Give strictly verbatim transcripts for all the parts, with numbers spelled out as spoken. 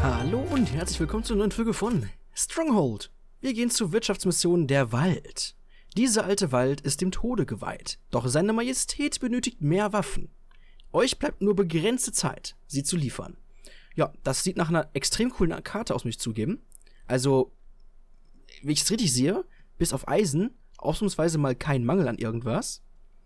Hallo und herzlich willkommen zur neuen Folge von Stronghold. Wir gehen zur Wirtschaftsmission Der Wald. Dieser alte Wald ist dem Tode geweiht, doch seine Majestät benötigt mehr Waffen. Euch bleibt nur begrenzte Zeit, sie zu liefern. Ja, das sieht nach einer extrem coolen Karte aus, muss ich zugeben. Also, wie ich es richtig sehe, bis auf Eisen, ausnahmsweise mal kein Mangel an irgendwas.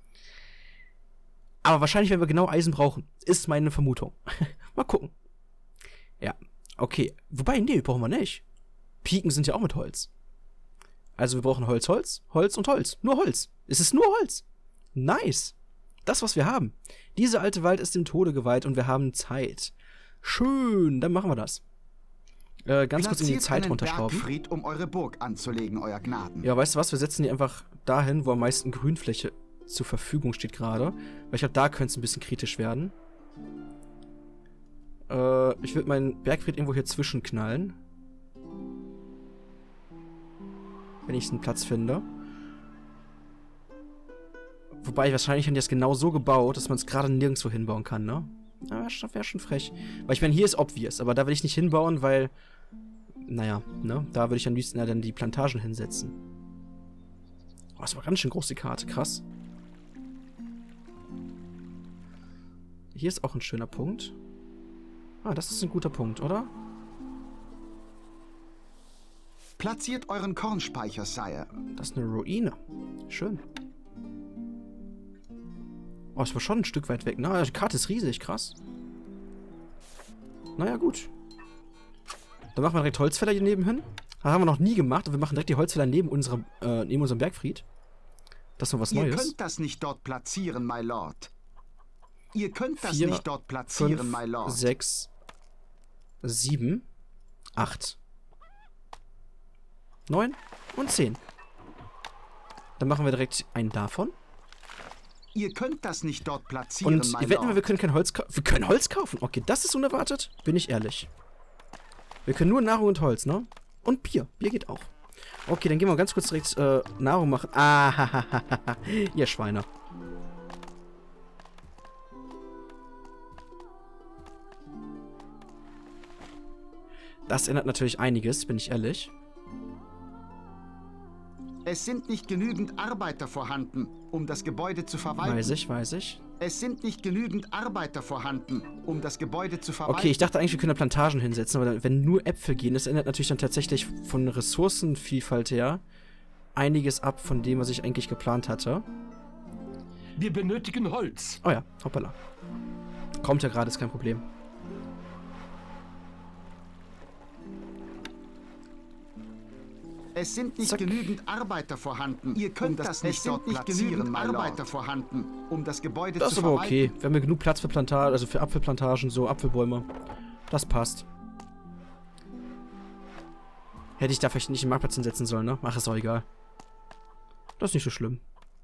Aber wahrscheinlich werden wir genau Eisen brauchen, ist meine Vermutung. Mal gucken. Ja, okay. Wobei, nee, brauchen wir nicht. Piken sind ja auch mit Holz. Also wir brauchen Holz, Holz, Holz und Holz. Nur Holz. Es ist nur Holz. Nice. Das, was wir haben. Dieser alte Wald ist dem Tode geweiht und wir haben Zeit. Schön, dann machen wir das. Äh, ganz kurz in die Zeit runterschrauben. Bergfried, um eure Burg anzulegen, euer Gnaden. Ja, weißt du was? Wir setzen die einfach dahin, wo am meisten Grünfläche zur Verfügung steht gerade. Weil ich glaube, da könnte es ein bisschen kritisch werden. Äh, ich würde meinen Bergfried irgendwo hier zwischenknallen. Wenn ich einen Platz finde. Wobei, wahrscheinlich haben die das genau so gebaut, dass man es gerade nirgendwo hinbauen kann, ne? Ja, das wäre schon frech. Weil ich meine, hier ist obvious, aber da will ich nicht hinbauen, weil... Naja, ne? Da würde ich am liebsten ja dann die Plantagen hinsetzen. Oh, das war ganz schön groß, die Karte. Krass. Hier ist auch ein schöner Punkt. Ah, das ist ein guter Punkt, oder? Platziert euren Kornspeicher, Sire. Das ist eine Ruine. Schön. Oh, es war schon ein Stück weit weg. Na, die Karte ist riesig, krass. Naja, gut. Dann machen wir direkt Holzfäller hier nebenhin. Das haben wir noch nie gemacht. Und wir machen direkt die Holzfäller neben, unserem, äh, neben unserem Bergfried. Das ist noch was Neues. Ihr könnt das nicht dort platzieren, my Lord. Ihr könnt das Vier, nicht dort platzieren, fünf, my Lord. sechs, sieben, acht, neun und zehn. Dann machen wir direkt einen davon. Ihr könnt das nicht dort platzieren, Und my wetten wir, Lord. wir können kein Holz kaufen. Wir können Holz kaufen. Okay, das ist unerwartet. Bin ich ehrlich. Wir können nur Nahrung und Holz, ne? Und Bier. Bier geht auch. Okay, dann gehen wir ganz kurz direkt äh, Nahrung machen. Ah, ihr Schweine. Das ändert natürlich einiges, bin ich ehrlich. Es sind nicht genügend Arbeiter vorhanden, um das Gebäude zu verwalten. Weiß ich, weiß ich. Es sind nicht genügend Arbeiter vorhanden, um das Gebäude zu verwalten. Okay, ich dachte eigentlich, wir können da Plantagen hinsetzen, aber dann, wenn nur Äpfel gehen, das ändert natürlich dann tatsächlich von Ressourcenvielfalt her einiges ab von dem, was ich eigentlich geplant hatte. Wir benötigen Holz. Oh ja, hoppala. Kommt ja gerade, ist kein Problem. Es sind nicht Zack. genügend Arbeiter vorhanden. Ihr könnt um das, das nicht, es dort nicht genügend Arbeiter vorhanden, um das Gebäude das zu verwalten. Das ist aber verwalten. okay. Wir haben ja genug Platz für Plantagen, also für Apfelplantagen, so Apfelbäume. Das passt. Hätte ich da vielleicht nicht einen Marktplatz hinsetzen sollen, ne? Ach, ist auch egal. Das ist nicht so schlimm.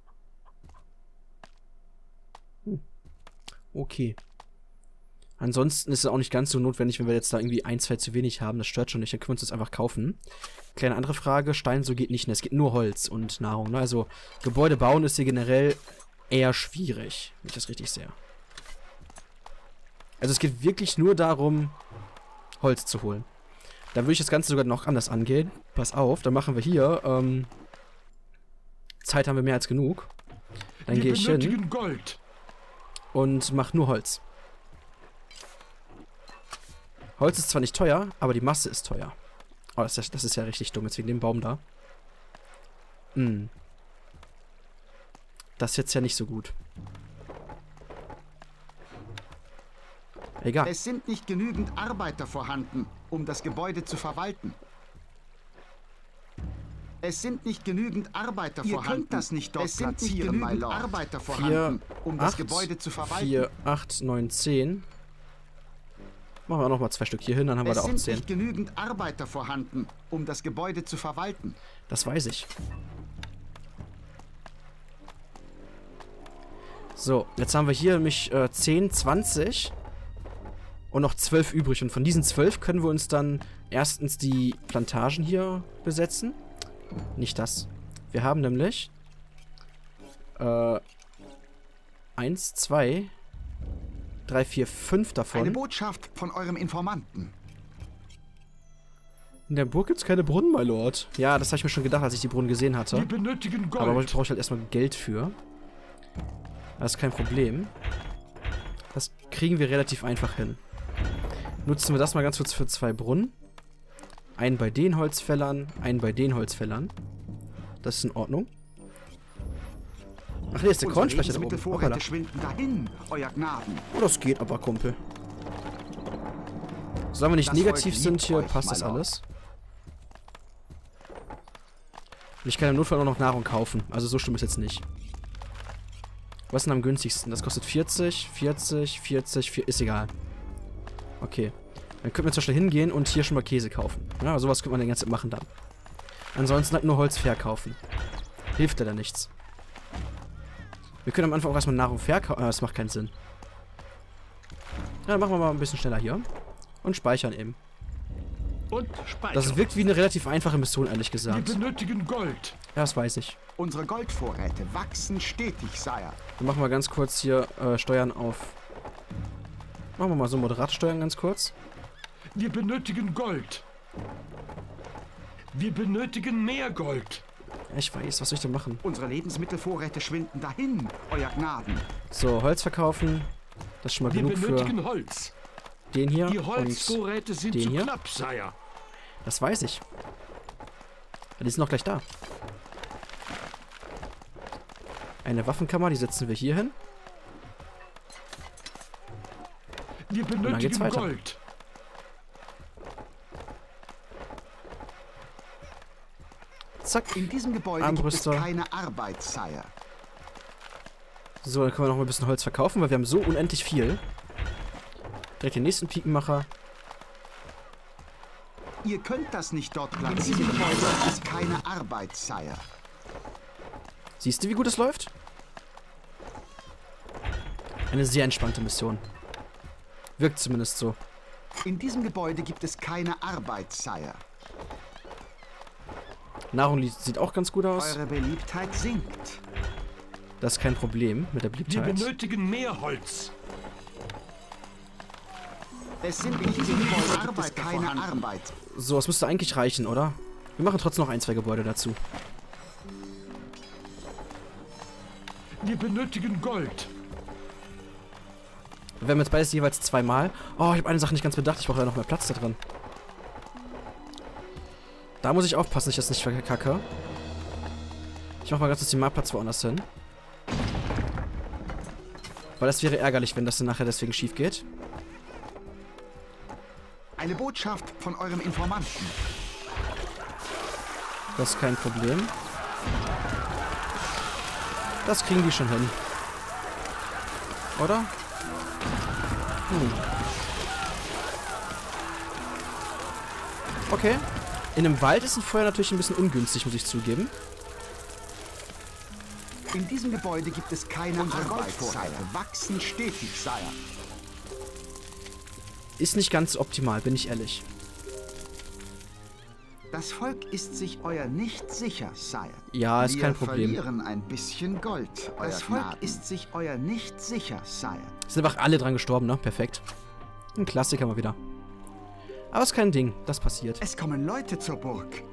Hm. Okay. Ansonsten ist es auch nicht ganz so notwendig, wenn wir jetzt da irgendwie ein, zwei zu wenig haben. Das stört schon nicht, dann können wir uns das einfach kaufen. Kleine andere Frage, Stein so geht nicht, ne? Es geht nur Holz und Nahrung, ne? Also Gebäude bauen ist hier generell eher schwierig, wenn ich das richtig sehe. Also es geht wirklich nur darum, Holz zu holen. Da würde ich das Ganze sogar noch anders angehen. Pass auf, dann machen wir hier, ähm, Zeit haben wir mehr als genug. Dann gehe ich hin Gold. und mache nur Holz. Holz ist zwar nicht teuer, aber die Masse ist teuer. Oh, das ist, das ist ja richtig dumm, jetzt wegen dem Baum da. Hm. Das ist jetzt ja nicht so gut. Egal. Es sind nicht genügend Arbeiter vorhanden, um das Gebäude zu verwalten. Es sind nicht genügend Arbeiter Ihr vorhanden. könnt das nicht dort es sind nicht platzieren, my genügend Lord. Arbeiter vorhanden, um das Gebäude zu verwalten. vier, acht, neun, zehn. Machen wir auch noch mal zwei Stück hier hin, dann haben wir es da auch sind zehn. nicht genügend Arbeiter vorhanden, um das Gebäude zu verwalten. Das weiß ich. So, jetzt haben wir hier nämlich äh, zehn, zwanzig und noch zwölf übrig. Und von diesen zwölf können wir uns dann erstens die Plantagen hier besetzen. Nicht das. Wir haben nämlich äh, eins, zwei, drei, vier, fünf davon. Eine Botschaft von eurem Informanten. In der Burg gibt's keine Brunnen, my Lord. Ja, das habe ich mir schon gedacht, als ich die Brunnen gesehen hatte. Wir benötigen Gold. Aber da brauche ich halt erstmal Geld für. Das ist kein Problem. Das kriegen wir relativ einfach hin. Nutzen wir das mal ganz kurz für zwei Brunnen. Einen bei den Holzfällern, einen bei den Holzfällern. Das ist in Ordnung. Ach nee, ist der Kornspeicher da oben. Lebensmittelvorräte schwinden dahin, euer Gnaden. Oh, das geht aber, Kumpel. Solange wir nicht Das negativ Volk sind liebt hier, euch, passt my das Lord. alles. Und ich kann im Notfall auch noch Nahrung kaufen. Also so schlimm ist jetzt nicht. Was ist denn am günstigsten? Das kostet vierzig, vierzig, vierzig, vierzig, ist egal. Okay. Dann könnten wir zum Beispiel hingehen und hier schon mal Käse kaufen. Ja, sowas könnte man die ganze Zeit machen dann. Ansonsten halt nur Holz verkaufen. Hilft leider nichts. Wir können am Anfang auch erstmal Nahrung verkaufen. Ah, das macht keinen Sinn. Ja, dann machen wir mal ein bisschen schneller hier. Und speichern eben. Und speichern. Das wirkt wie eine relativ einfache Mission, ehrlich Wir gesagt. benötigen Gold. Ja, das weiß ich. Unsere Goldvorräte wachsen stetig, Sire. Dann machen wir ganz kurz hier äh, Steuern auf. Machen wir mal so moderate Steuern ganz kurz. Wir benötigen Gold. Wir benötigen mehr Gold. Ja, ich weiß, was soll ich denn machen? Unsere Lebensmittelvorräte schwinden dahin, euer Gnaden. So, Holz verkaufen. Das ist schon mal Wir genug für benötigen Holz. den hier. Die Und Holzvorräte sind den zu hier. knapp, Sire. das weiß ich. Ja, die sind noch gleich da. Eine Waffenkammer, die setzen wir hier hin. Wir dann geht's benötigen weiter. Gold. Zack. In diesem Gebäude Armbrüste. gibt es keine Arbeit, Sire. So, dann können wir noch mal ein bisschen Holz verkaufen, weil wir haben so unendlich viel. Direkt den nächsten Pikenmacher. Ihr könnt das nicht dort platzieren. In diesem Gebäude gibt es keine Arbeit, Sire. Siehst du, wie gut es läuft? Eine sehr entspannte Mission. Wirkt zumindest so. In diesem Gebäude gibt es keine Arbeit, Sire. Nahrung li- sieht auch ganz gut aus. Eure Beliebtheit sinkt. Das ist kein Problem mit der Wir Beliebtheit. benötigen mehr Holz. Es sind in diesem Gebäude gibt es keine Arbeit. So, es müsste eigentlich reichen, oder? Wir machen trotzdem noch ein, zwei Gebäude dazu. Wir benötigen Gold. Wir haben jetzt beides jeweils zweimal. Oh, ich habe eine Sache nicht ganz bedacht. Ich brauche ja noch mehr Platz da drin. Da muss ich aufpassen, dass ich das nicht verkacke. Ich mache mal ganz kurz den Marktplatz woanders hin. Weil das wäre ärgerlich, wenn das dann nachher deswegen schief geht. Eine Botschaft von eurem Informanten. Das ist kein Problem. Das kriegen die schon hin. Oder? Hm. Okay. In einem Wald ist ein Feuer natürlich ein bisschen ungünstig, muss ich zugeben. In diesem Gebäude gibt es keine Arbeit, Sire. Wachsen stetig, Sire. Ist nicht ganz optimal, bin ich ehrlich. Das Volk ist sich euer nicht sicher, Sire. Ja, ist Wir kein Problem. verlieren ein bisschen Gold, euer Das Volk Gnaden. ist sich euer nicht sicher, Sire. Sind einfach alle dran gestorben, ne? Perfekt. Ein Klassiker mal wieder. Aber ist kein Ding, das passiert. Es kommen Leute zur Burg.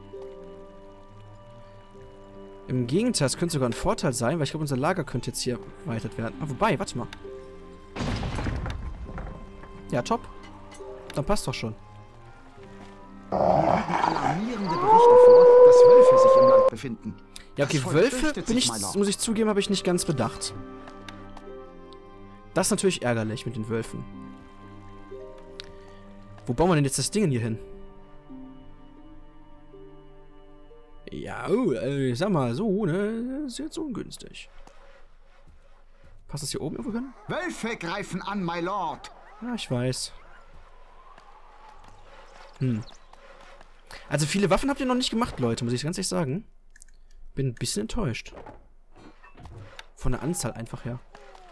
Im Gegenteil, es könnte sogar ein Vorteil sein, weil ich glaube, unser Lager könnte jetzt hier erweitert werden. Ah, wobei, warte mal. Ja, top. Dann passt doch schon. Mir liegen alarmierende Berichte vor, dass Wölfe sich im Land befinden. Ja, okay, Das Volk Wölfe, fürchtet bin sich, ich, my Lord. muss ich zugeben, habe ich nicht ganz bedacht. Das ist natürlich ärgerlich mit den Wölfen. Wo bauen wir denn jetzt das Ding hier hin? Ja, oh, äh, ich sag mal so, ne, ist jetzt ungünstig. Passt das hier oben irgendwo hin? Wölfe greifen an, my Lord. Ja, ich weiß. Hm. Also viele Waffen habt ihr noch nicht gemacht, Leute, muss ich ganz ehrlich sagen. Bin ein bisschen enttäuscht. Von der Anzahl einfach her.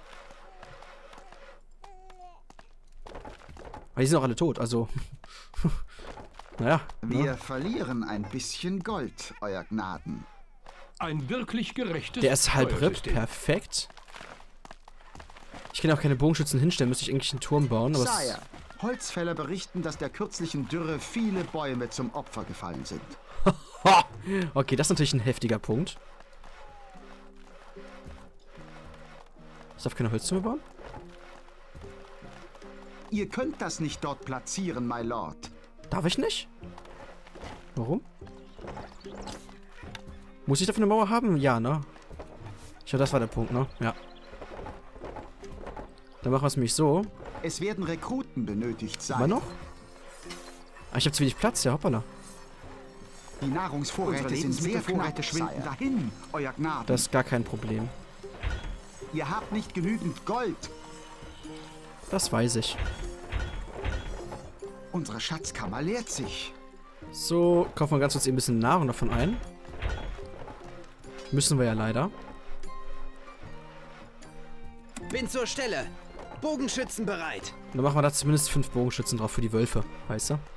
Aber die sind auch alle tot, also... naja. Wir Ne? verlieren ein bisschen Gold, euer Gnaden. Ein wirklich gerechtes Der ist halb RIP, Steuersystem. perfekt. Ich kann auch keine Bogenschützen hinstellen, müsste ich eigentlich einen Turm bauen, aber es Sire, Holzfäller berichten, dass der kürzlichen Dürre viele Bäume zum Opfer gefallen sind. Okay, das ist natürlich ein heftiger Punkt. Ich darf keine Holzzimmer bauen? Ihr könnt das nicht dort platzieren, my Lord. Darf ich nicht? Warum? Muss ich dafür eine Mauer haben? Ja, ne? Ich glaube, das war der Punkt, ne? Ja. Dann machen wir es nämlich so. Es werden Rekruten benötigt sein. Immer noch? Ah, ich habe zu wenig Platz, ja, hoppala. Die Nahrungsvorräte sind sehr knapp, schwinden dahin, euer Gnaden. Das ist gar kein Problem. Ihr habt nicht genügend Gold. Das weiß ich. Unsere Schatzkammer leert sich. So, kaufen wir ganz kurz ein bisschen Nahrung davon ein. Müssen wir ja leider. Bin zur Stelle. Bogenschützen bereit. Dann machen wir da zumindest fünf Bogenschützen drauf für die Wölfe, weißt du?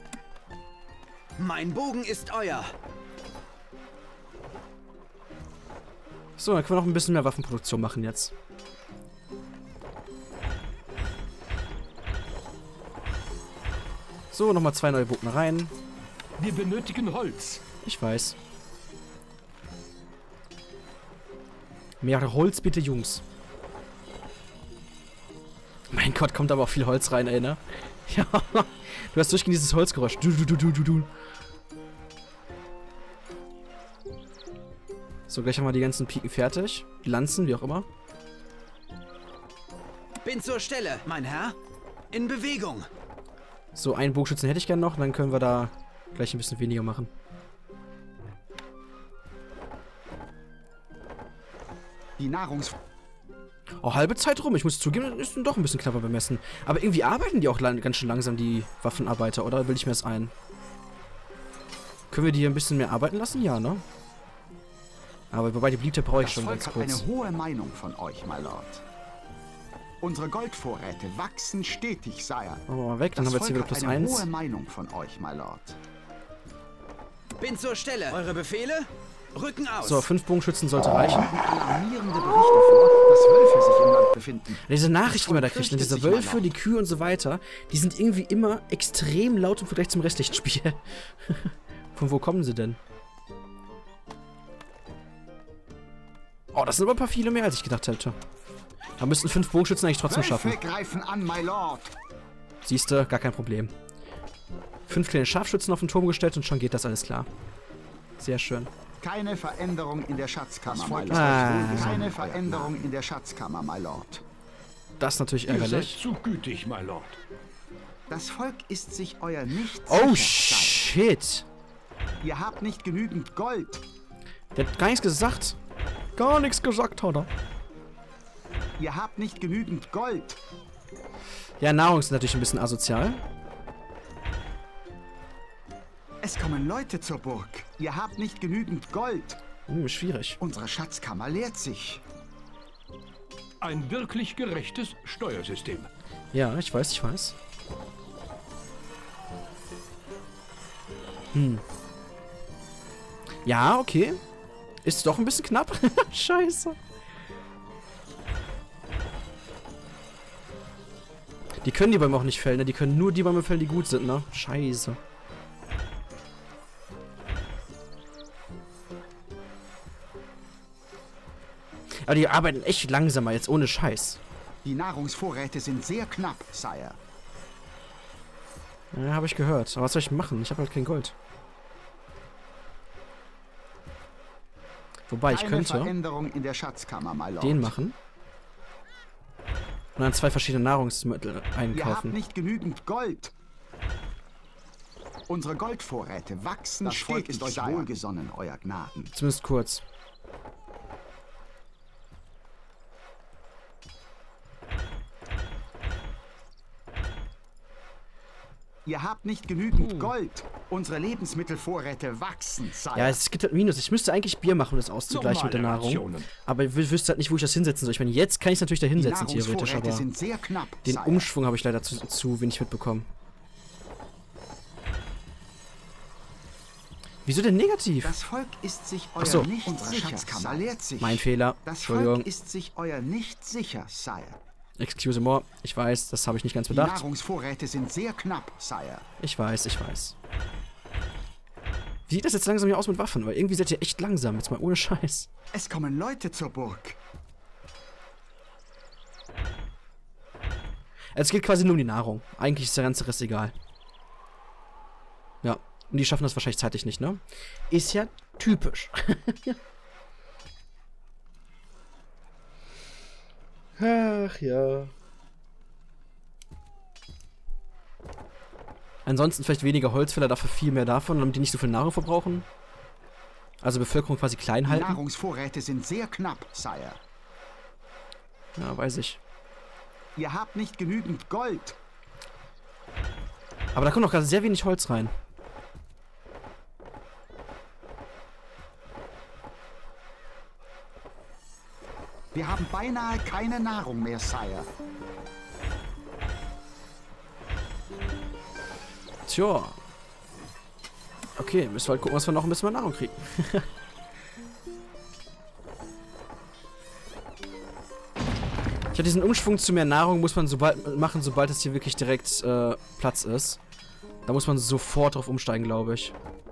Mein Bogen ist euer. So, dann können wir noch ein bisschen mehr Waffenproduktion machen jetzt. So, nochmal zwei neue Bogen rein. Wir benötigen Holz. Ich weiß. Mehr Holz bitte, Jungs. Mein Gott, kommt aber auch viel Holz rein, ey, ne? Ja, du hast durchgehend dieses Holzgeräusch. Du, du, du, du, du, du. So, gleich haben wir die ganzen Piken fertig. Die Lanzen, wie auch immer. Bin zur Stelle, mein Herr. In Bewegung. So, einen Bogenschützen hätte ich gern noch. Dann können wir da gleich ein bisschen weniger machen. Die Nahrungs... Oh, halbe Zeit rum. Ich muss zugeben, das ist doch ein bisschen knapper bemessen. Aber irgendwie arbeiten die auch lang, ganz schön langsam, die Waffenarbeiter, oder? Bilde ich mir das ein? Können wir die hier ein bisschen mehr arbeiten lassen? Ja, ne? Aber wobei, die Beliebtheit brauche ich Das schon Volk ganz hat kurz. eine hohe Meinung von euch, my Lord. Unsere Goldvorräte wachsen stetig, Sire. Machen wir mal weg, dann Das haben wir jetzt hier wieder Volk plus hat eine eins. hohe Meinung von euch, my Lord. Bin zur Stelle. Eure Befehle? Rücken aus. So, fünf Bogenschützen sollte reichen. Alarmierende Berichte vor, dass Wölfe sich im Land befinden. Diese Nachrichten, die man da Volk kriegt, ne, diese fürchtet sich, Wölfe, my die Lord. Kühe und so weiter, die sind irgendwie immer extrem laut im Vergleich zum restlichen Spiel. Von wo kommen sie denn? Oh, das sind aber ein paar viele mehr, als ich gedacht hätte. Da müssten fünf Bogenschützen eigentlich trotzdem schaffen. Wölfe greifen an, my Lord. Siehste, gar kein Problem. Fünf kleine Scharfschützen auf den Turm gestellt und schon geht das alles klar. Sehr schön. Keine Veränderung in der Schatzkammer, my Lord. Ah. Keine Veränderung in der Schatzkammer, my Lord. Das ist natürlich Ihr seid ärgerlich. zu gütig, my Lord. Das Volk ist sich euer nicht Oh, sicher, shit. Sire. Ihr habt nicht genügend Gold. Der hat gar nichts gesagt. Gar nichts gesagt, hat er. Ihr habt nicht genügend Gold. Ja, Nahrung ist natürlich ein bisschen asozial. Es kommen Leute zur Burg. Ihr habt nicht genügend Gold. Hm, schwierig. Unsere Schatzkammer leert sich. Ein wirklich gerechtes Steuersystem. Ja, ich weiß, ich weiß. Hm. Ja, okay. Ist doch ein bisschen knapp. Scheiße. Die können die Bäume auch nicht fällen, ne? Die können nur die Bäume fällen, die gut sind, ne? Scheiße. Aber die arbeiten echt langsamer, jetzt ohne Scheiß. Die Nahrungsvorräte sind sehr knapp, Sire. Ja, habe ich gehört. Aber was soll ich machen? Ich habe halt kein Gold. Wobei, ich Keine könnte Veränderung in der Schatzkammer, my Lord. den machen. Und dann zwei verschiedene Nahrungsmittel Ihr habt einkaufen. nicht genügend Gold. Unsere Goldvorräte wachsen Das Volk stetig, ist euch Sire. wohlgesonnen, euer Gnaden. Zumindest kurz. Ihr habt nicht genügend Gold. Unsere Lebensmittelvorräte wachsen, Sire. Ja, es gibt halt Minus. Ich müsste eigentlich Bier machen, um das auszugleichen mit der Normale Nahrung. Rationen. Aber ich wü- wüsste halt nicht, wo ich das hinsetzen soll. Ich meine, jetzt kann ich es natürlich da Die hinsetzen, theoretisch, Nahrungsvorräte aber sind sehr knapp, den Sire. Umschwung habe ich leider zu, zu wenig mitbekommen. Wieso denn negativ? Das Volk ist sich euer Ach so. nicht Unsere sicher, Schatzkammer Sire. leert sich. Mein Fehler. Das Entschuldigung. Volk ist sich euer nicht sicher, Sire. Excuse me, ich weiß, das habe ich nicht ganz Die bedacht. Nahrungsvorräte sind sehr knapp, Sire. Ich weiß, ich weiß. Wie sieht das jetzt langsam hier aus mit Waffen? Weil irgendwie seid ihr echt langsam, jetzt mal ohne Scheiß. Es kommen Leute zur Burg. Es geht quasi nur um die Nahrung. Eigentlich ist der ganze Rest egal. Ja, und die schaffen das wahrscheinlich zeitlich nicht, ne? Ist ja typisch. Ach ja. Ansonsten vielleicht weniger Holzfäller, dafür viel mehr davon, damit die nicht so viel Nahrung verbrauchen. Also Bevölkerung quasi klein Die halten. Nahrungsvorräte sind sehr knapp, Sire. Ja, weiß ich. Ihr habt nicht genügend Gold. Aber da kommt noch gerade sehr wenig Holz rein. Wir haben beinahe keine Nahrung mehr, Sire. Tja. Okay, müssen wir halt gucken, was wir noch ein bisschen mehr Nahrung kriegen. Ich habe diesen Umschwung zu mehr Nahrung, muss man sobald machen, sobald es hier wirklich direkt äh, Platz ist. Da muss man sofort drauf umsteigen, glaube ich.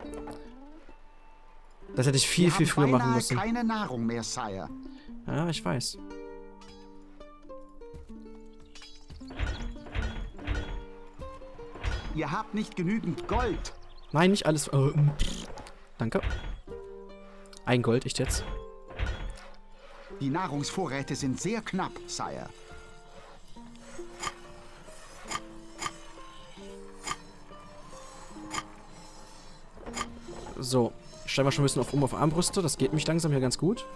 Das hätte ich viel, viel früher machen müssen. Wir haben keine Nahrung mehr, Sire. Ja, ich weiß. Ihr habt nicht genügend Gold. Nein, nicht alles. Äh, danke. Ein Gold, echt jetzt. Die Nahrungsvorräte sind sehr knapp, Sire. So, stellen wir schon ein bisschen auf um auf Armbrüste. Das geht mich langsam hier ganz gut.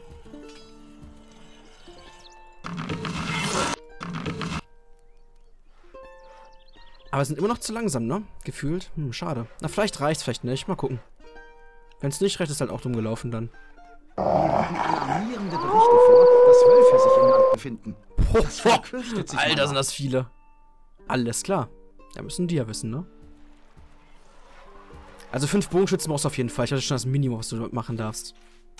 Aber wir sind immer noch zu langsam, ne? Gefühlt. Hm, schade. Na, vielleicht reicht's, vielleicht nicht. Mal gucken. Wenn es nicht reicht, ist halt auch dumm gelaufen dann. Mir liegen alarmierende Berichte vor, dass Wölfe sich im Land befinden. Das Volk fürchtet sich. Alter, sind das viele. Alles klar. Ja, müssen die ja wissen, ne? Also fünf Bogenschützen brauchst du auf jeden Fall. Ich hatte schon das Minimum, was du dort machen darfst.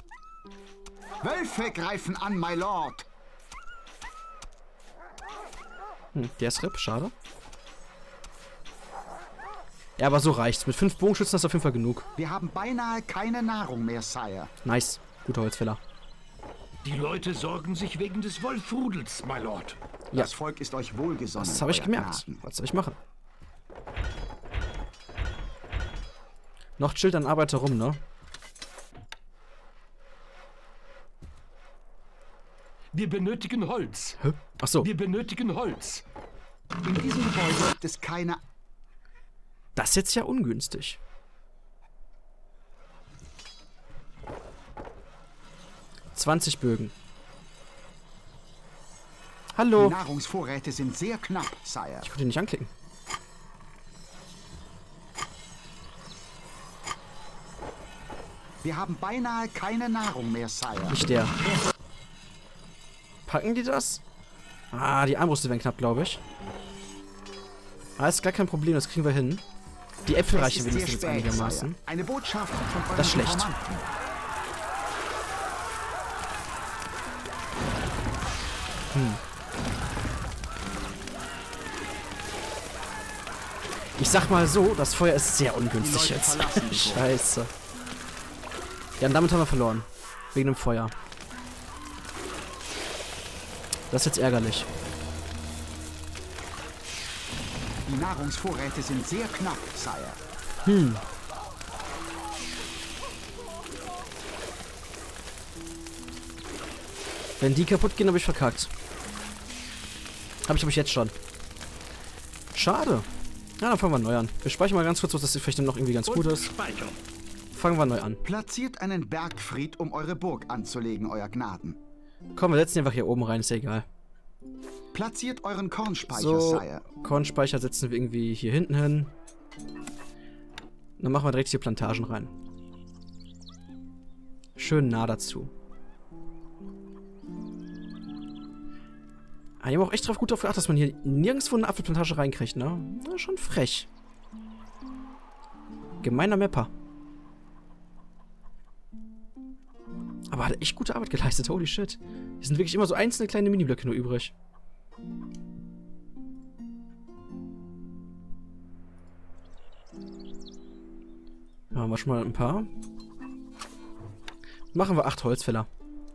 Wölfe greifen an, my lord. Hm, der ist R I P, schade. Ja, aber so reicht's. Mit fünf Bogenschützen hast du auf jeden Fall genug. Wir haben beinahe keine Nahrung mehr, Sire. Nice. Guter Holzfäller. Die Leute sorgen sich wegen des Wolfrudels, my lord. Ja. Das Volk ist euch wohlgesonnen. Das habe ich euer gemerkt. Gnaden. Was soll ich machen? Noch chillt ein Arbeiter rum, ne? Wir benötigen Holz. Hä? Ach so. Wir benötigen Holz. In diesem Gebäude gibt es keine... Das ist jetzt ja ungünstig. zwanzig Bögen. Hallo. Die Nahrungsvorräte sind sehr knapp, Sire. Ich konnte ihn nicht anklicken. Wir haben beinahe keine Nahrung mehr, Sire. Nicht der. Packen die das? Ah, die Armbrüste werden knapp, glaube ich. Ah, ist gar kein Problem, das kriegen wir hin. Die Äpfel Es reichen ist sehr wenigstens jetzt spät, einigermaßen. Sire. Eine Botschaft von euren Das ist schlecht. Informanten. Hm. Ich sag mal so, das Feuer ist sehr ungünstig Die Leute jetzt. verlassen die Burg. Scheiße. Ja, und damit haben wir verloren. Wegen dem Feuer. Das ist jetzt ärgerlich. Die Nahrungsvorräte sind sehr knapp, Sire. Hm. Wenn die kaputt gehen, habe ich verkackt. Habe ich, glaube ich, jetzt schon. Schade. Ja, dann fangen wir neu an. Wir speichern mal ganz kurz, was das vielleicht noch irgendwie ganz gut ist. Speichern. Fangen wir neu an. Platziert einen Bergfried, um eure Burg anzulegen, euer Gnaden. Komm, wir setzen ihn einfach hier oben rein, ist ja egal. Platziert euren Kornspeicher, So, Sire. Kornspeicher setzen wir irgendwie hier hinten hin. Dann machen wir direkt hier Plantagen rein. Schön nah dazu. Ah, die haben auch echt drauf gut darauf geachtet, dass man hier nirgendwo eine Apfelplantage reinkriegt, ne? Na, schon frech. Gemeiner Mapper. Aber hat echt gute Arbeit geleistet, holy shit. Hier sind wirklich immer so einzelne kleine Miniblöcke nur übrig. Ja, haben wir schon mal ein paar. Machen wir acht Holzfäller.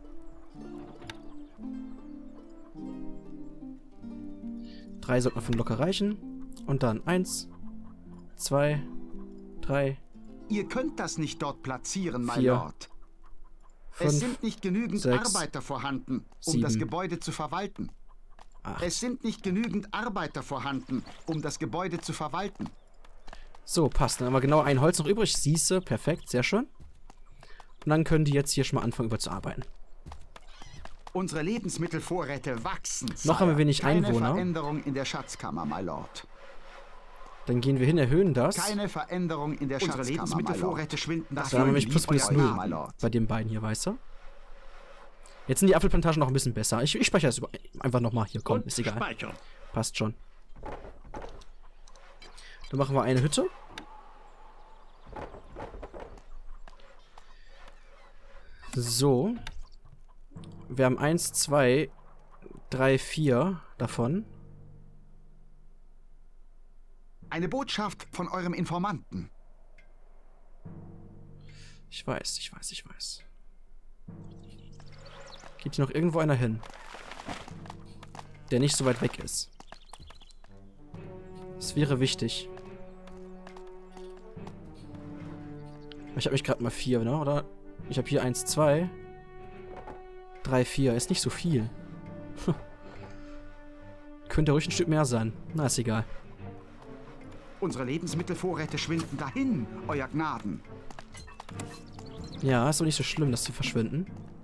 Drei sollten davon locker reichen. Und dann eins, zwei, drei. Ihr könnt das nicht dort platzieren, my Vier, Lord. fünf, es sind nicht genügend sechs, Arbeiter vorhanden, um sieben, das Gebäude zu verwalten. acht. Es sind nicht genügend Arbeiter vorhanden, um das Gebäude zu verwalten. So, passt. Dann haben wir genau ein Holz noch übrig. Siehste, perfekt, sehr schön. Und dann können die jetzt hier schon mal anfangen, überzuarbeiten. Unsere Lebensmittelvorräte wachsen. Noch Sire. haben wir wenig Keine Einwohner. Veränderung in der Schatzkammer, my Lord. Dann gehen wir hin, erhöhen das. Keine Veränderung in der Unsere Schatzkammer, Lebensmittelvorräte schwinden. Das Dann haben wir wollen nämlich plus wie minus euer null Name, my Lord. bei den beiden hier, weißt du? Jetzt sind die Apfelplantagen noch ein bisschen besser. Ich, ich speichere das über, einfach nochmal hier. Komm, Und ist egal. Speichern. Passt schon. Dann machen wir eine Hütte. So. Wir haben eins, zwei, drei, vier davon. Eine Botschaft von eurem Informanten. Ich weiß, ich weiß, ich weiß. Geht hier noch irgendwo einer hin? Der nicht so weit weg ist. Das wäre wichtig. Ich habe mich gerade mal vier, ne? Oder? Ich habe hier eins, zwei, drei, vier. Ist nicht so viel. Könnte ruhig ein Stück mehr sein. Na, ist egal. Unsere Lebensmittelvorräte schwinden dahin, euer Gnaden. Ja, ist doch nicht so schlimm, dass sie verschwinden.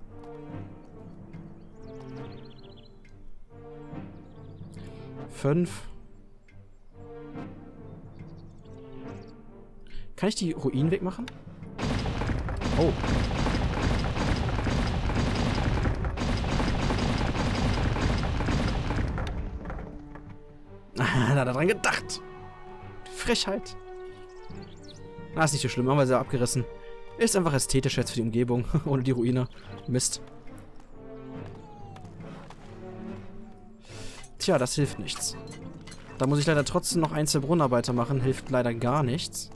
Fünf. Kann ich die Ruinen wegmachen? Oh. Ah, da hat er dran gedacht. Frechheit. Na, ist nicht so schlimm, haben wir sie abgerissen. Ist einfach ästhetisch jetzt für die Umgebung. Ohne die Ruine. Mist. Tja, das hilft nichts. Da muss ich leider trotzdem noch Einzelbrunnenarbeiter machen. Hilft leider gar nichts.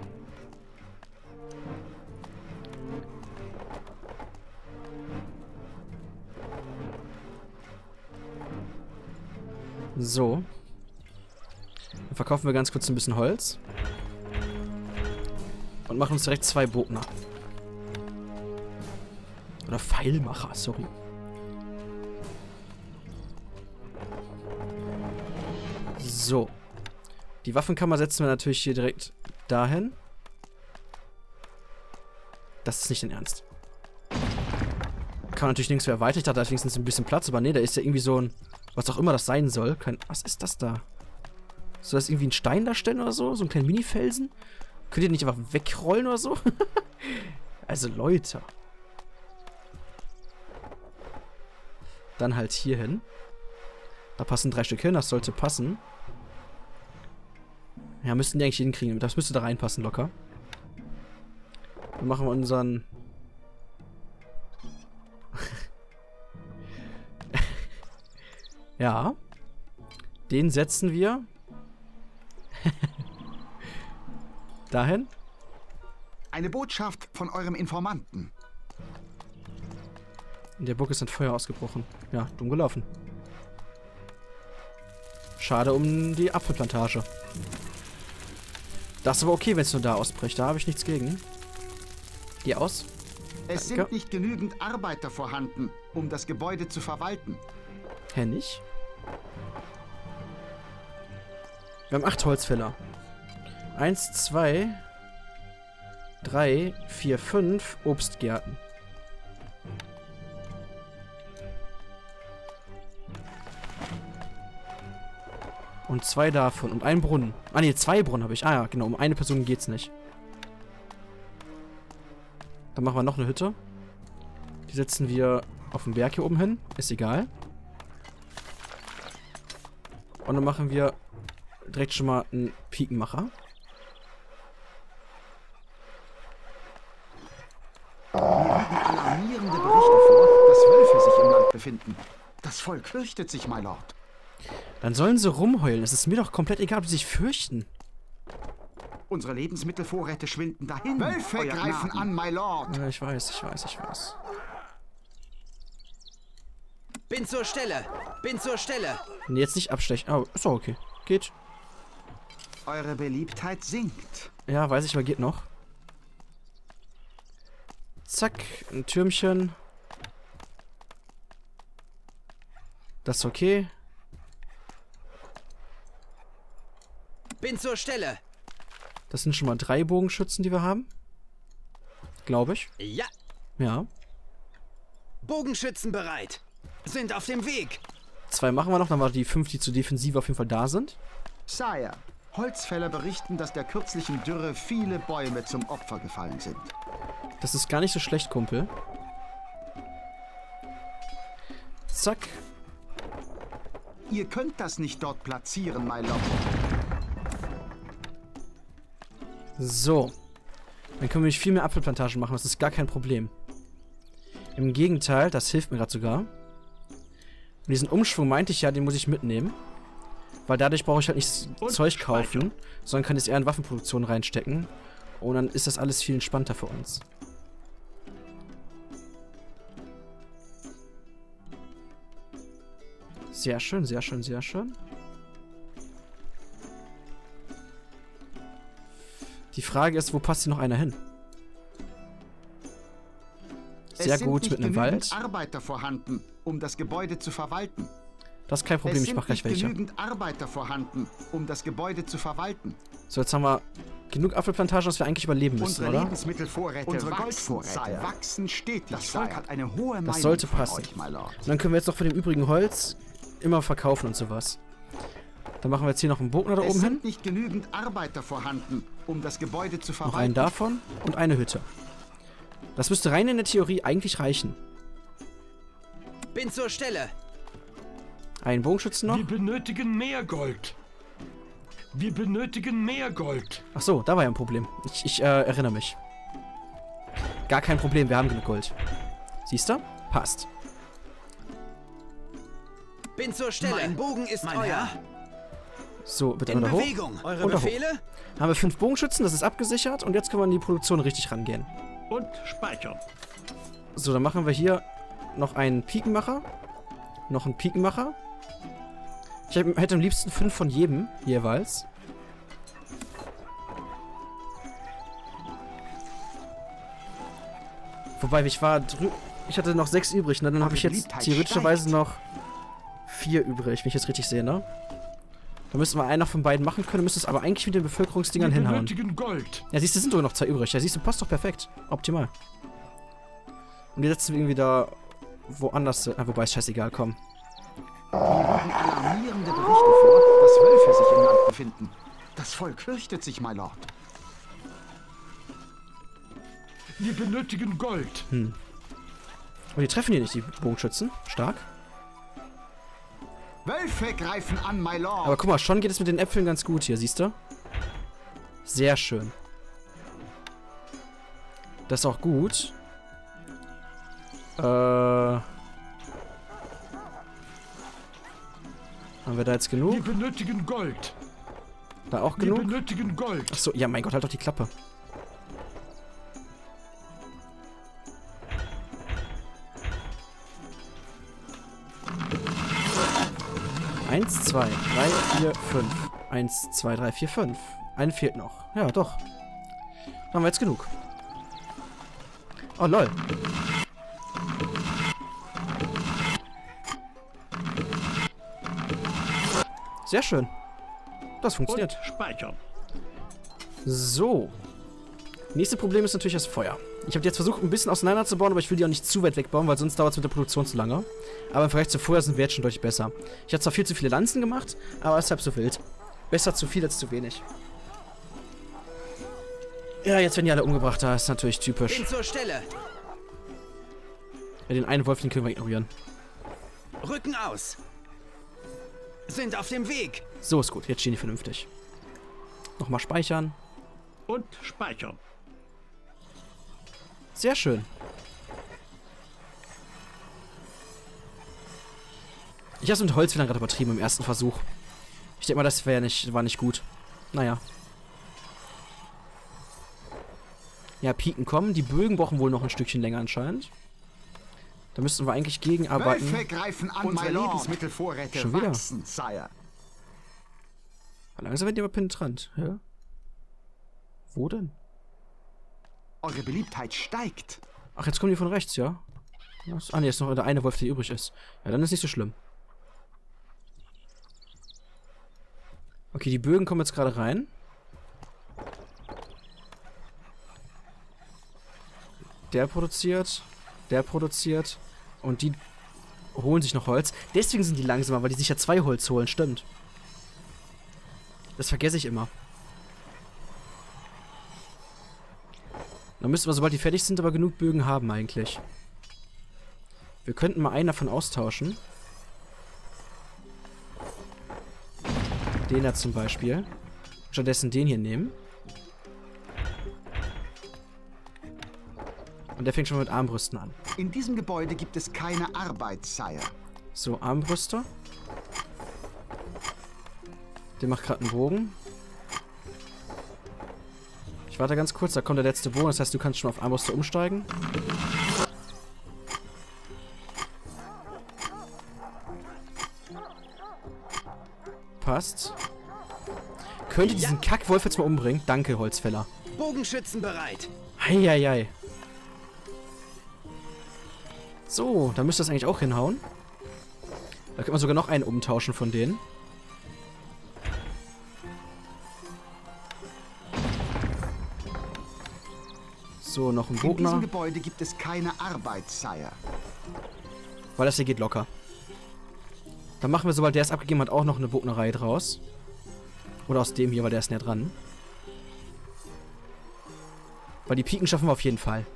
So. Dann verkaufen wir ganz kurz ein bisschen Holz. Und machen uns direkt zwei Bogner. Oder Pfeilmacher, sorry. So. Die Waffenkammer setzen wir natürlich hier direkt dahin. Das ist nicht dein Ernst. Kann natürlich nirgends mehr erweitern. Ich dachte, da ist wenigstens ein bisschen Platz. Aber nee, da ist ja irgendwie so ein... Was auch immer das sein soll. Kein, was ist das da? Soll das irgendwie ein Stein darstellen oder so? So ein kleiner Mini-Felsen? Könnt ihr nicht einfach wegrollen oder so? Also Leute. Dann halt hier hin. Da passen drei Stück hin. Das sollte passen. Ja, müssten die eigentlich hinkriegen. Das müsste da reinpassen locker. Dann machen wir unseren... Ja. Den setzen wir... dahin. Eine Botschaft von eurem Informanten. In der Burg ist ein Feuer ausgebrochen. Ja, dumm gelaufen. Schade um die Apfelplantage. Das ist aber okay, wenn es nur da ausbricht. Da habe ich nichts gegen. Geh aus. Es Danke. sind nicht genügend Arbeiter vorhanden, um das Gebäude zu verwalten. Hä, nicht? Wir haben acht Holzfäller. Eins, zwei, drei, vier, fünf Obstgärten. Und zwei davon. Und einen Brunnen. Ah ne, zwei Brunnen habe ich. Ah ja, genau. Um eine Person geht's nicht. Dann machen wir noch eine Hütte. Die setzen wir auf den Berg hier oben hin. Ist egal. Und dann machen wir direkt schon mal einen Pikenmacher. Alarmierende Berichte vor, dass Wölfe sich im Land befinden. Das Volk fürchtet sich, my Lord. Dann sollen sie rumheulen. Es ist mir doch komplett egal, ob sie sich fürchten. Unsere Lebensmittelvorräte schwinden dahin. Wölfe Euer greifen Gnaden. an, my lord. Ja, ich weiß, ich weiß, ich weiß. Bin zur Stelle. Bin zur Stelle. Nee, jetzt nicht abstechen. Oh, ist doch okay. Geht. Eure Beliebtheit sinkt. Ja, weiß ich, aber geht noch. Zack, ein Türmchen. Das ist okay. Bin zur Stelle. Das sind schon mal drei Bogenschützen, die wir haben. Glaube ich. Ja. Ja. Bogenschützen bereit. Sind auf dem Weg. Zwei machen wir noch, dann war die fünf, die zur Defensive auf jeden Fall da sind. Sire, Holzfäller berichten, dass der kürzlichen Dürre viele Bäume zum Opfer gefallen sind. Das ist gar nicht so schlecht, Kumpel. Zack. Ihr könnt das nicht dort platzieren, my lord. So. Dann können wir nicht viel mehr Apfelplantagen machen, das ist gar kein Problem. Im Gegenteil, das hilft mir gerade sogar. Und diesen Umschwung meinte ich ja, den muss ich mitnehmen. Weil dadurch brauche ich halt nicht das Zeug kaufen, sondern kann es eher in Waffenproduktion reinstecken. Und dann ist das alles viel entspannter für uns. Sehr schön, sehr schön, sehr schön. Die Frage ist, wo passt hier noch einer hin? Sehr gut, mit einem Wald. Arbeiter vorhanden, um das Gebäude zu verwalten. Das ist kein Problem, ich mache gleich welche. Es sind nicht genügend Arbeiter vorhanden, um das Gebäude zu verwalten. So, jetzt haben wir genug Apfelplantagen, dass wir eigentlich überleben müssen, Unsere oder? Lebensmittelvorräte, unsere Goldvorräte wachsen stetig. Das Volk hat eine hohe Meinung Das sollte von passen. euch, my lord. Und dann können wir jetzt noch von dem übrigen Holz immer verkaufen und sowas. Dann machen wir jetzt hier noch einen Bogen da Es oben hin. sind nicht genügend Arbeiter vorhanden, um das Gebäude zu verwalten. Noch einen davon und eine Hütte. Das müsste rein in der Theorie eigentlich reichen. Bin zur Stelle. Einen Bogenschützen noch. Wir benötigen mehr Gold. Wir benötigen mehr Gold. Ach so, da war ja ein Problem. Ich, ich äh, erinnere mich. Gar kein Problem, wir haben genug Gold. Siehst du? Passt. Bin zur Stelle. Mein Bogen ist mein euer. Herr. So, bitte In wieder hoch. Bewegung. Eure Und da hoch. Befehle? Haben wir fünf Bogenschützen, das ist abgesichert. Und jetzt können wir in die Produktion richtig rangehen. Und speichern. So, dann machen wir hier noch einen Pikenmacher. Noch einen Pikenmacher. Ich hätte am liebsten fünf von jedem jeweils. Wobei, ich war drü Ich hatte noch sechs übrig, ne? Dann habe ich jetzt theoretischerweise noch vier übrig, wenn ich jetzt richtig sehe, ne? Da müssten wir einen noch von beiden machen können, müsste es aber eigentlich mit den Bevölkerungsdingern Wir hinhauen. benötigen Gold. Ja, siehst du, sind sogar noch zwei übrig. Ja, siehst du, passt doch perfekt. Optimal. Und die setzen wir irgendwie da woanders. Ah, wobei, ist scheißegal, komm. Mir liegen alarmierende Berichte vor, dass Wölfe sich im Land befinden. Das Volk fürchtet sich, my lord. Wir benötigen Gold. Hm. Und die treffen hier nicht, die Bogenschützen. Stark. Wölfe greifen an, my lord. Aber guck mal, schon geht es mit den Äpfeln ganz gut hier, siehst du? Sehr schön. Das ist auch gut. Äh... Haben wir da jetzt genug? Wir benötigen Gold. Da auch Wir genug? benötigen Gold. Achso, ja, mein Gott, halt doch die Klappe. Eins, zwei, drei, vier, fünf. Eins, zwei, drei, vier, fünf. Einen fehlt noch. Ja, doch. Dann haben wir jetzt genug. Oh, lol. Sehr schön. Das funktioniert. Und speichern. So. Nächste Problem ist natürlich das Feuer. Ich habe jetzt versucht, ein bisschen auseinanderzubauen, aber ich will die auch nicht zu weit wegbauen, weil sonst dauert es mit der Produktion zu lange. Aber im Vergleich zu vorher sind wir jetzt schon deutlich besser. Ich habe zwar viel zu viele Lanzen gemacht, aber es ist halb so wild. Besser zu viel als zu wenig. Ja, jetzt werden die alle umgebracht, da ist natürlich typisch. Bin zur Stelle. Ja, den einen Wolf, den können wir ignorieren. Rücken aus. Sind auf dem Weg. So ist gut, jetzt stehen die vernünftig. Nochmal speichern. Und speichern. Sehr schön. Ich habe es mit Holz wieder gerade übertrieben im ersten Versuch. Ich denke mal, das wäre nicht, war nicht gut. Naja. Ja, Piken kommen. Die Bögen brauchen wohl noch ein Stückchen länger anscheinend. Da müssten wir eigentlich gegenarbeiten. Wölfe greifen an, unsere Lebensmittelvorräte Schon wieder. wachsen, Sire. Langsam werden die aber penetrant. Ja? Wo denn? Eure Beliebtheit steigt. Ach, jetzt kommen die von rechts, ja? Was? Ah, ne, ist noch der eine Wolf, der übrig ist. Ja, dann ist nicht so schlimm. Okay, die Bögen kommen jetzt gerade rein. Der produziert. Der produziert. Und die holen sich noch Holz. Deswegen sind die langsamer, weil die sich ja zwei Holz holen. Stimmt. Das vergesse ich immer. Dann müssten wir, sobald die fertig sind, aber genug Bögen haben eigentlich. Wir könnten mal einen davon austauschen. Den da zum Beispiel. Stattdessen den hier nehmen. Und der fängt schon mal mit Armbrüsten an. In diesem Gebäude gibt es keine Arbeit, Sire. So, Armbrüste. Der macht gerade einen Bogen. Ich warte ganz kurz, da kommt der letzte Bogen. Das heißt, du kannst schon auf Armbrüste umsteigen. Passt. Könnt ihr diesen Kackwolf jetzt mal umbringen? Danke, Holzfäller. Bogenschützen bereit. Heieiei. So, da müsste das eigentlich auch hinhauen. Da könnte man sogar noch einen umtauschen von denen. So, noch ein Bogner. In diesem Gebäude gibt es keine Arbeit, Sire. Weil das hier geht locker. Dann machen wir, sobald der es abgegeben hat, auch noch eine Bognerei draus. Oder aus dem hier, weil der ist näher dran. Weil die Piken schaffen wir auf jeden Fall.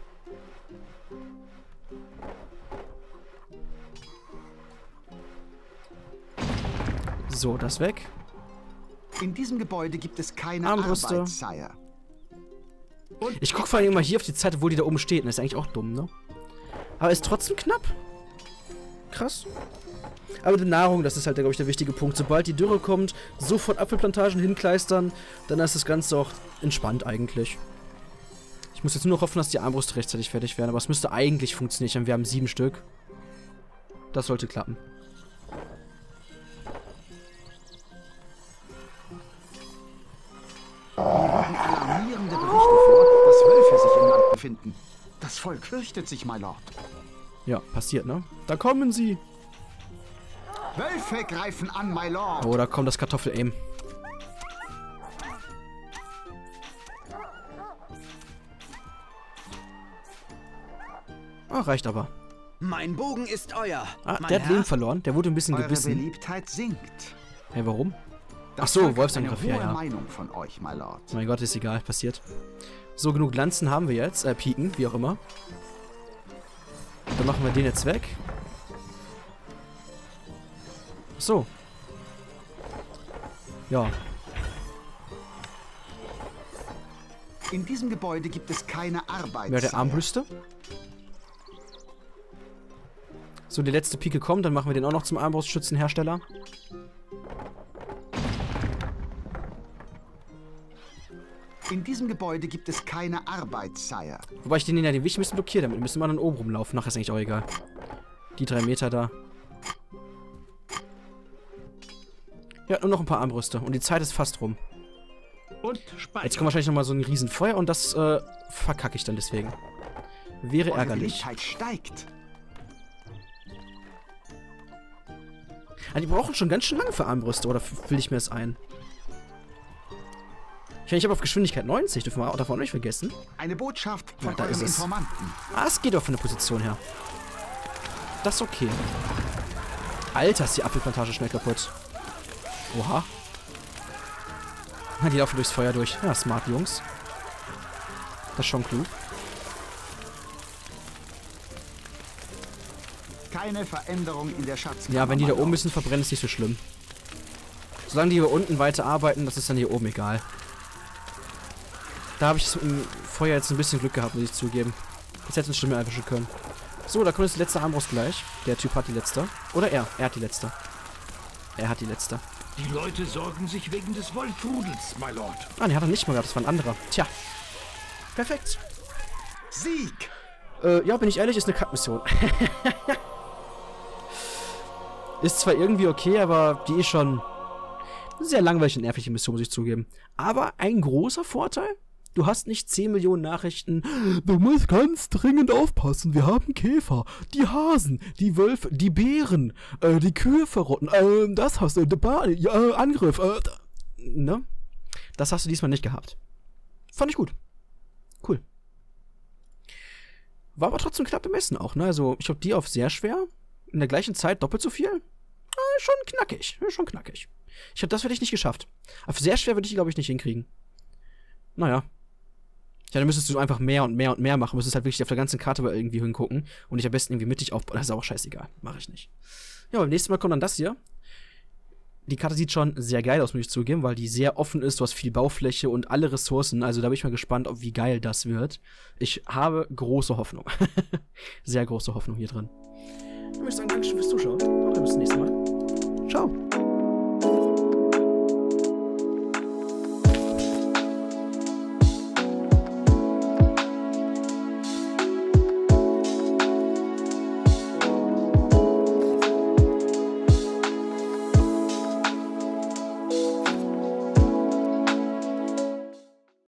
So, das weg. In diesem Gebäude gibt es keine Armbrüste. Arbeit, Sire. Und Ich gucke vor allem immer hier auf die Zeit, obwohl die da oben steht. Das ist eigentlich auch dumm, ne? Aber ist trotzdem knapp. Krass. Aber die Nahrung, das ist halt, glaube ich, der wichtige Punkt. Sobald die Dürre kommt, sofort Apfelplantagen hinkleistern, dann ist das Ganze auch entspannt eigentlich. Ich muss jetzt nur noch hoffen, dass die Armbrüste rechtzeitig fertig werden. Aber es müsste eigentlich funktionieren. Wir haben sieben Stück. Das sollte klappen. alarmierende Berichte vor, dass Wölfe sich im Land befinden. Das Volk fürchtet sich, my Lord. Ja, passiert, ne? Da kommen sie. Wölfe greifen an, my Lord. Oh, da kommt das Kartoffel-Aim. Ah, reicht aber. Mein Bogen ist euer. Ah, mein der hat Herr. Leben verloren. Der wurde ein bisschen Eure gebissen. Beliebtheit sinkt. Hey, warum? Das Ach so, Volk hat Wolfsangriff, eine ja, hohe ja. Meinung von euch, my Lord. Mein Gott, ist egal, passiert. So, genug Lanzen haben wir jetzt. Äh, Piken, wie auch immer. Dann machen wir den jetzt weg. So. Ja. In diesem Gebäude gibt es keine Arbeit, Mehr der Sire. Armbrüste. So, die letzte Pike kommt, dann machen wir den auch noch zum Armbrustschützenhersteller. In diesem Gebäude gibt es keine Arbeit, Sire. Wobei ich den ja den Weg ein bisschen blockiere, damit müssen wir dann oben rumlaufen. Nachher ist eigentlich auch egal. Die drei Meter da. Ja, nur noch ein paar Armbrüste. Und die Zeit ist fast rum. Und Speicher. Jetzt kommt wahrscheinlich nochmal so ein Riesenfeuer und das äh, verkacke ich dann deswegen. Wäre Eure ärgerlich. Beliebtheit steigt. Ah, die brauchen schon ganz schön lange für Armbrüste, oder will ich mir das ein? Ich meine, ich habe auf Geschwindigkeit neunzig, dürfen wir auch davon nicht vergessen. Eine Botschaft von Ja, da eurem ist es. Informanten. Ah, es geht auch von der Position her. Das ist okay. Alter, ist die Apfelplantage schnell kaputt. Oha. Na, die laufen durchs Feuer durch. Ja, smart, Jungs. Das ist schon klug. Keine Veränderung in der Schatzkammer. Ja, wenn die da my oben Lord. müssen verbrennen, ist nicht so schlimm. Solange die hier unten weiter arbeiten, das ist dann hier oben egal. Da habe ich im Feuer jetzt ein bisschen Glück gehabt, muss ich zugeben. Das hätte uns Stimme erwischen können. So, da kommt jetzt die letzte Armbrust gleich. Der Typ hat die letzte. Oder er. Er hat die letzte. Er hat die letzte. Die Leute sorgen sich wegen des Wolfrudels, my Lord. Ah, den hat er nicht mal gehabt, das war ein anderer. Tja. Perfekt. Sieg! Äh, ja, bin ich ehrlich, ist eine Kackmission. Ist zwar irgendwie okay, aber die ist schon eine sehr langweilige und nervige Mission, muss ich zugeben. Aber ein großer Vorteil, du hast nicht zehn Millionen Nachrichten. Du musst ganz dringend aufpassen, wir haben Käfer, die Hasen, die Wölfe, die Bären, äh, die Kühe verrotten, äh, das hast du, äh, ja, äh, Angriff, äh, ne? Das hast du diesmal nicht gehabt. Fand ich gut. Cool. War aber trotzdem knapp bemessen auch, ne? Also, ich glaube, die auf sehr schwer. In der gleichen Zeit doppelt so viel. Ah, schon knackig. Schon knackig. Ich glaube, das hätte ich nicht geschafft. Auf sehr schwer würde ich die, glaube ich, nicht hinkriegen. Naja. Ja, dann müsstest du einfach mehr und mehr und mehr machen. Müsstest halt wirklich auf der ganzen Karte mal irgendwie hingucken. Und dich am besten irgendwie mittig aufbauen. Das ist auch scheißegal. Mache ich nicht. Ja, beim nächsten Mal kommt dann das hier. Die Karte sieht schon sehr geil aus, muss ich zugeben, weil die sehr offen ist. Du hast viel Baufläche und alle Ressourcen. Also da bin ich mal gespannt, ob wie geil das wird. Ich habe große Hoffnung. Sehr große Hoffnung hier drin. Dann würde ich sagen, Dankeschön fürs Zuschauen. Und bis zum nächsten Mal. Ciao.